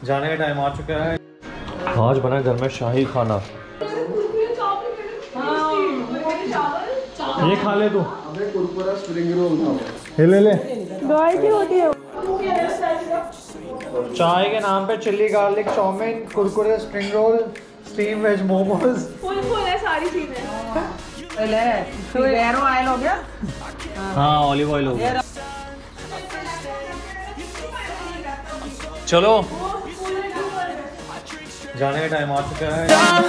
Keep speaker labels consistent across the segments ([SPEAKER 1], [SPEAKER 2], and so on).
[SPEAKER 1] जाने का टाइम आ चुका है। आज बना घर में शाही खाना। ये खा ले तू। कुरकुरा स्प्रिंग रोल ले ले।
[SPEAKER 2] दवाई की होती है।
[SPEAKER 1] चाय के नाम पे chilli garlic chowmein, Kurkure spring roll, steam veg momos,
[SPEAKER 2] full है सारी चीजें। तो एरो ऑयल हो गया।
[SPEAKER 1] हाँ ऑलिव ऑयल हो गया। चलो जाने का टाइम आ चुका है।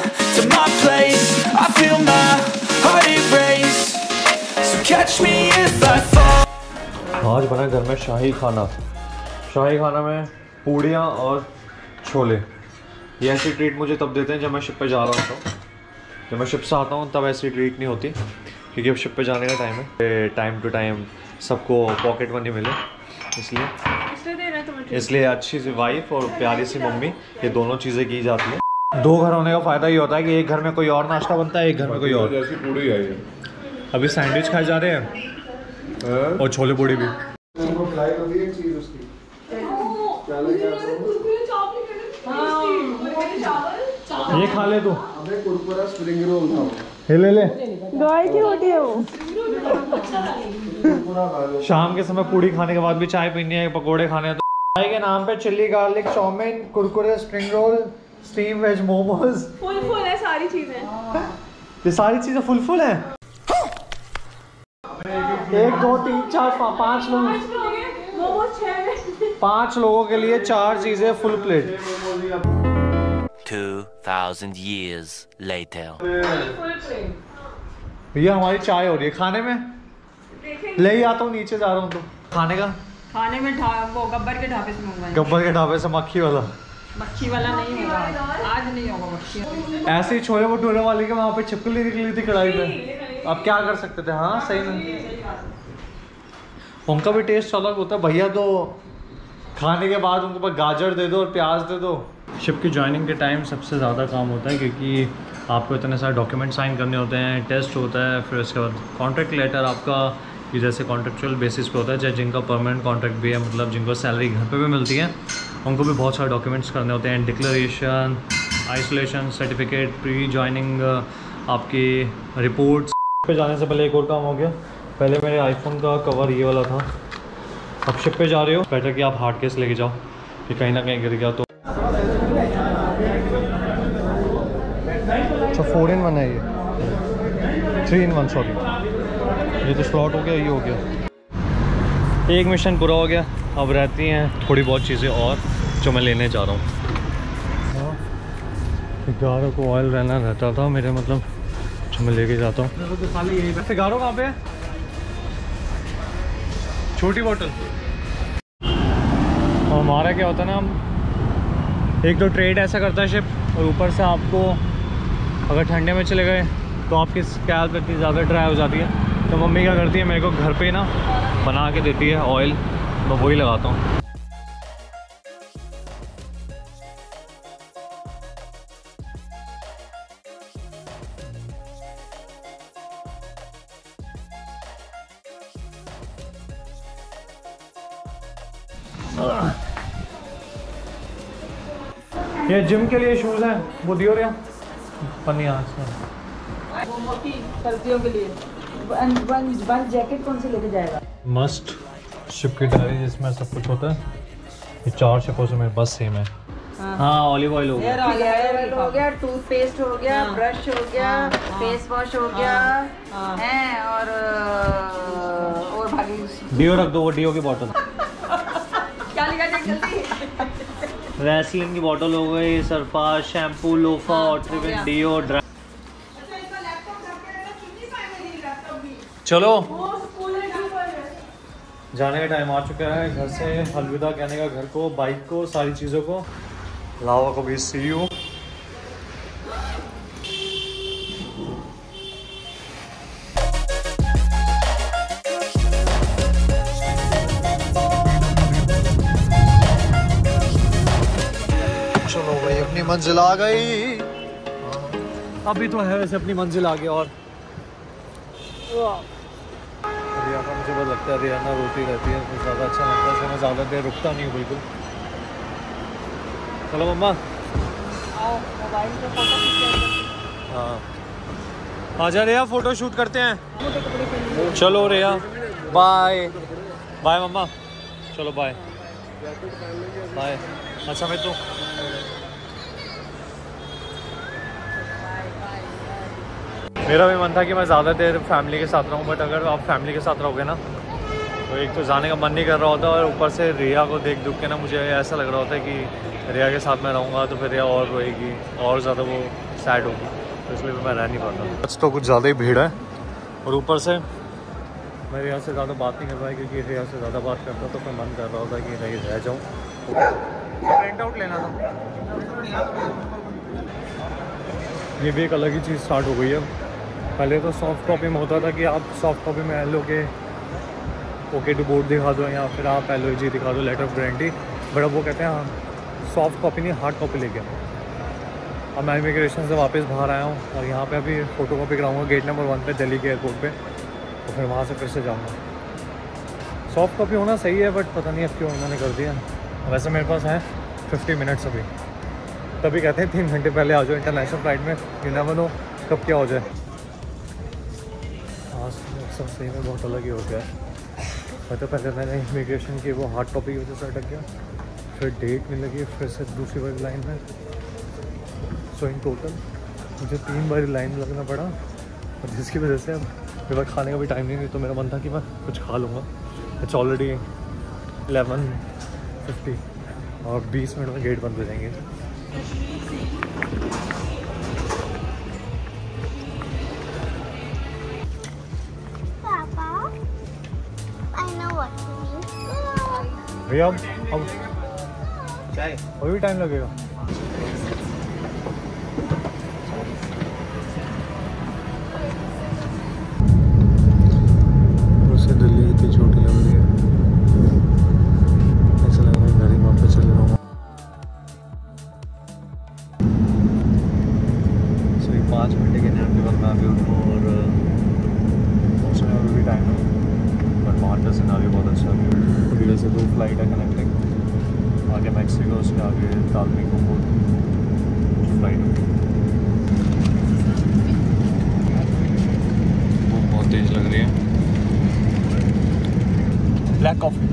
[SPEAKER 1] आज बना घर में शाही खाना। शाही खाना में पूड़ियाँ और छोले। ये ऐसी ट्रीट मुझे तब देते हैं जब मैं शिप पे जा रहा होता हूँ। जब मैं शिप से आता हूँ तब ऐसी ट्रीट नहीं होती, क्योंकि अब शिप पे जाने का टाइम है। टाइम टू टाइम सबको पॉकेट मनी मिले, इसलिए अच्छी सी वाइफ और प्यारी सी मम्मी, ये दोनों चीज़ें की जाती है। दो घर होने का फ़ायदा ये होता है कि एक घर में कोई और नाश्ता बनता है, एक घर में कोई और।
[SPEAKER 3] जैसी पूड़ी आई है।
[SPEAKER 1] अभी सैंडविच खाए जा रहे हैं और छोले पूड़ी भी। ये खा ले तू। कुरकुरा स्प्रिंग रोल ले ले।
[SPEAKER 2] दवाई की होती है वो।
[SPEAKER 1] शाम के समय पूड़ी खाने के बाद भी चाय पीनी है, पकोड़े खाने हैं तो चाय के नाम पे chilli garlic chowmein, Kurkure spring roll, steam veg momos.
[SPEAKER 2] Full है सारी चीजें।
[SPEAKER 1] ये सारी चीजें फुल है। 1 2 3 4 5 लोग। 5 लोगों के लिए 4 चीजें फुल प्लेट।
[SPEAKER 4] 2000 years later.
[SPEAKER 1] भैया हमारी चाय हो रही है, खाने में ले ही आता हूँ, नीचे जा रहा हूँ तो खाने में
[SPEAKER 2] वो गब्बर के ढाबे से मंगवाएंगे।
[SPEAKER 1] गब्बर के ढाबे से मक्खी वाला
[SPEAKER 2] नहीं होगा आज नहीं होगा मक्खी।
[SPEAKER 1] ऐसे ही छोले भटूरे वाली के वहाँ पे छिपकली निकली थी कढ़ाई पे। अब क्या कर सकते थे। हाँ सही नहीं, उनका भी टेस्ट अलग होता है। भैया तो खाने के बाद उनको बस गाजर दे दो और प्याज दे दो। शिप की ज्वाइनिंग के टाइम सबसे ज़्यादा काम होता है, क्योंकि आपको इतने सारे डॉक्यूमेंट साइन करने होते हैं, टेस्ट होता है, फिर उसके बाद कॉन्ट्रैक्ट लेटर आपका ये जैसे कॉन्ट्रेक्चुअल बेसिस पे होता है, चाहे जिनका परमानेंट कॉन्ट्रैक्ट भी है, मतलब जिनको सैलरी घर पे भी मिलती है, उनको भी बहुत सारे डॉक्यूमेंट्स करने होते हैं। Declaration, isolation certificate, pre joining आपकी रिपोर्ट्स। पे जाने से पहले एक और काम हो गया। पहले मेरे आईफोन का कवर ये वाला था, अब शिप पे जा रहे हो बेटर कि आप हार्ड केस लेके जाओ कि कहीं ना कहीं गिर गया तो। अच्छा 4 in 1 है ये, 3 in 1 सॉरी। ये तो स्लॉट हो गया, ये हो गया। एक मिशन पूरा हो गया। अब रहती हैं थोड़ी बहुत चीज़ें और जो मैं लेने जा रहा हूँ। 11 को ऑयल रहना रहता था मेरे, मतलब जो मैं लेके जाता हूँ। सिगारो कहाँ पे है? छोटी बोतल। और हमारा क्या होता है ना, हम एक तो ट्रेड ऐसा करता है शिप, और ऊपर से आपको अगर ठंडे में चले गए तो आपकी स्कैल्प इतनी ज़्यादा ड्राई हो जाती है, तो मम्मी क्या करती है मेरे को घर पे ना बना के देती है ऑयल, मैं वही लगाता हूँ। ये जिम के लिए शूज़ हैं, वो दियो रे पन्नी यहाँ से।
[SPEAKER 2] वो मोटी सर्दियों के लिए वन जैकेट कौन से लेके जाएगा?
[SPEAKER 1] मस्ट शिप की डायरी जिसमें सब कुछ होता है। ये 4 शिपों से मेरे बस सेम है। हाँ ऑलिव ऑयल हो गया,
[SPEAKER 2] ऑयल हो गया, टूथपेस्ट हो गया, ब्रश हो गया, फेस वॉश हो गया है, और भागी
[SPEAKER 1] डियो रख दो, वो डियो की बोतल।
[SPEAKER 2] क्या लिखा है जल्दी?
[SPEAKER 1] वैसलिन की बोतल हो गई, सरफास, shampoo, loofah, Otrivin, deo, dry. चलो जाने का टाइम आ चुका है, घर से अलविदा कहने का, घर को, बाइक को, सारी चीज़ों को। लावा को भी सी यू। चलो भाई अपनी मंजिल आ गई। अभी तो है वैसे अपनी मंजिल आ गई। और रियाना मुझे बहुत लगता है, रियाना रोती रहती है, कुछ ज़्यादा अच्छा लगता है, इसलिए मैं ज़्यादा देर रुकता नहीं हूँ बिल्कुल। चलो मम्मा।
[SPEAKER 2] आओ मोबाइल पे फोटो खींचते
[SPEAKER 1] हाँ आ जा रिया, फ़ोटो शूट करते हैं।
[SPEAKER 2] मोटे कपड़े पहन
[SPEAKER 1] चलो रिया, बाय बाय मम्मा, चलो बाय बाय। अच्छा मैं तो मेरा भी मन था कि मैं ज़्यादा देर फैमिली के साथ रहूं, बट अगर आप फैमिली के साथ रहोगे ना तो एक तो जाने का मन नहीं कर रहा होता, और ऊपर से रिया को देख दुख के ना मुझे ऐसा लग रहा होता है कि रिया के साथ मैं रहूँगा तो फिर रिया और रोएगी और ज़्यादा वो सैड होगी, तो इसलिए मैं रह नहीं पाता। आज तो कुछ ज़्यादा ही भीड़ है, और ऊपर से मैं रिया से ज़्यादा बात नहीं कर पाई क्योंकि रिया से ज़्यादा बात करता तो फिर मन कर रहा होता कि नहीं रह जाऊँ। प्रिंट आउट लेना था, ये भी एक अलग ही चीज़ स्टार्ट हो गई है। पहले तो सॉफ्ट कॉपी में होता था कि आप सॉफ्ट कॉपी में LO के ओके टू बोर्ड दिखा दो या फिर आप LOG दिखा दो, लेटर ऑफ गारंटी, बट अब वो कहते हैं हाँ सॉफ्ट कॉपी नहीं हार्ड कॉपी लेके। अब मैं इमिग्रेशन से वापस बाहर आया हूँ और यहाँ पे अभी फ़ोटो कॉपी कराऊँगा गेट नंबर 1 पे दिल्ली के एयरपोर्ट पे, तो फिर वहाँ से फिर से जाऊँगा। सॉफ्ट कॉपी होना सही है, बट पता नहीं अब क्यों इन्होंने कर दिया। वैसे मेरे पास है 50 मिनट्स अभी, तभी कहते हैं 3 घंटे पहले आ जाओ इंटरनेशनल फ्लाइट में, यू नेवर नो कब क्या हो जाए। आज सब सही में बहुत अलग ही हो गया है। तो पहले मैंने इमिग्रेशन की वो हार्ड कॉपी की वजह से अटक गया, फिर डेट में लगी, फिर से दूसरी बार लाइन में, सो इन टोटल मुझे 3 बार लाइन में लगना पड़ा, और जिसकी वजह से अब मेरे पास खाने का भी टाइम नहीं, तो मेरा मन था कि मैं कुछ खा लूँगा। इट्स ऑलरेडी 11:50 और 20 मिनट में गेट बंद हो जाएंगे। भैया अब अभी भी टाइम लगेगा। उससे दिल्ली इतनी छोटी लग रही है, ऐसा लग रहा है घर ही वापस चले जाऊँगा। सो 5 घंटे के नैप के बाद मैं अभी उठूँ और उसमें अभी भी टाइम है, बट वहाँ का सिनारियो बहुत अच्छा है। अभी से 2 फ्लाइट है कनेक्टिंग, आगे मैक्सिको, उसके आगे तालमी को फ्लाइट होगी। वो बहुत तेज़ लग रही है। Black coffee.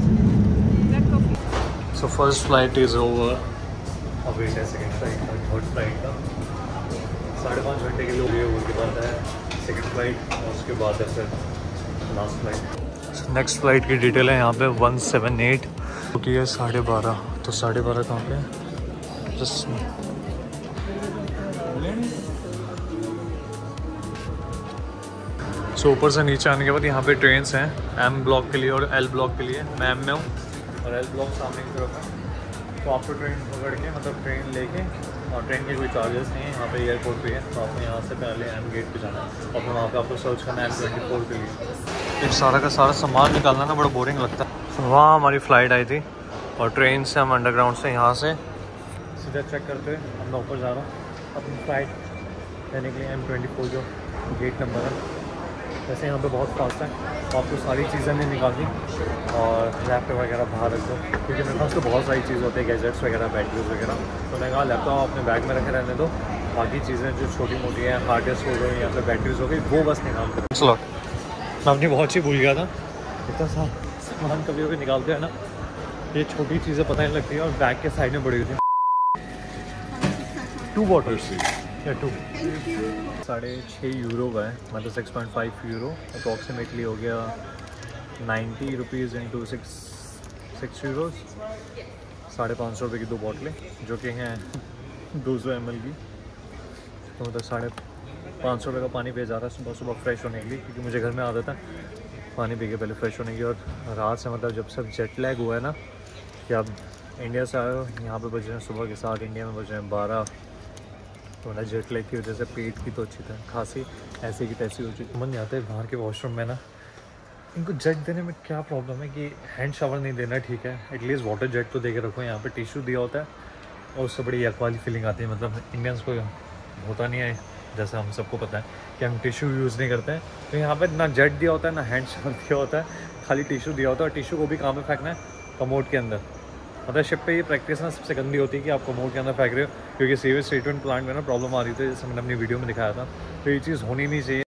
[SPEAKER 1] So first flight is over, अब वेट है सेकेंड फ्लाइट का, थर्ड फ्लाइट का 5.5 घंटे के लिए हो गए। उसके बाद है सेकेंड फ्लाइट और उसके बाद है फिर लास्ट फ्लाइट। नेक्स्ट फ्लाइट की डिटेल है यहाँ पे 178 क्योंकि है 12:30, तो 12:30 कहाँ पे है जस्ट। सो ऊपर से नीचे आने के बाद यहाँ पे ट्रेन्स हैं M ब्लॉक के लिए और L ब्लॉक के लिए। मैं M में हूँ और L ब्लॉक सामने की तरफ है, तो आपको ट्रेन पकड़ के मतलब ट्रेन लेके, और ट्रेन के कोई चार्जेस नहीं है, यहाँ पे एयरपोर्ट पे है, तो आपको यहाँ से पहले M गेट पे जाना है और फिर वहाँ पे आपको सर्च करना है M24 के लिए। एक सारा का सारा सामान निकालना ना बड़ा बोरिंग लगता है। वहाँ हमारी फ़्लाइट आई थी और ट्रेन से हम अंडरग्राउंड से यहाँ से सीधा चेक करते हुए हम मैं ऊपर जा रहा हूँ अपनी फ़्लाइट लेने के लिए। M24 जो गेट नंबर है। वैसे यहाँ पे बहुत फास्ट है, तो आपको सारी चीज़ें नहीं निकालनी और लैपटॉप वगैरह बाहर रख दो, क्योंकि मेरे पास तो बहुत सारी चीज़ होती है, गैजेट्स वगैरह, बैटरीज वगैरह, तो मैंने कहा लैपटॉप अपने बैग में रखे रहने दो, बाकी चीज़ें जो छोटी मोटी हैं, हार्ड डिस्क हो गई या फिर बैटरीज हो गई, वो बस नहीं काम करें। चलो मैं अपनी वॉच ही भूल गया था। इतना सामान कभी कभी निकालते हैं ना, ये छोटी चीज़ें पता नहीं लगती है और बैग के साइड में पड़ी हुई थी। 2 बॉटल्स या 2 6.5 यूरो का है, मतलब 6.5 यूरो अप्रॉक्सीमेटली हो गया 90 रुपीज़ इंटू 6 यूरोज़, 550 रुपये की 2 बॉटलें जो कि हैं 200 ml की, तो मतलब 550 रुपये का पानी पे जा रहा है सुबह सुबह फ्रेश होने के लिए, क्योंकि मुझे घर में आदत है पानी पी के पहले फ्रेश होने की। और रात से मतलब जब सब जेट लैग हुआ है ना कि आप इंडिया से आए हो, यहाँ पे बज रहे हैं सुबह के 7, इंडिया में बज रहे हैं 12, तो मतलब जेट लैग की वजह से पेट की तो अच्छी तरह खांसी ऐसी की तैसी हो चुकी। मन नहीं आता है बाहर के वॉशरूम में ना, इनको जेट देने में क्या प्रॉब्लम है कि हैंड शावर नहीं देना, ठीक है एटलीस्ट वाटर जेट तो दे के रखो। यहाँ पे टिश्यू दिया होता है और उससे बड़ी एक वाली फीलिंग आती है, मतलब इंडियंस को होता नहीं है, जैसे हम सबको पता है कि हम टिश्यू यूज़ नहीं करते हैं, तो यहाँ पे ना जेट दिया होता है ना हैंड शावर दिया होता है, खाली टिश्यू दिया होता है, और टिश्यू को भी कहाँ पे फेंकना है, कमोड के अंदर, मतलब शिप पे ये प्रैक्टिस ना सबसे गंदी होती है कि आप कमोड के अंदर फेंक रहे हो, क्योंकि सीवेज ट्रीटमेंट प्लांट में ना प्रॉब्लम आ रही थी, जैसे मैंने अपनी वीडियो में दिखाया था। तो ये चीज़ होनी नहीं चाहिए।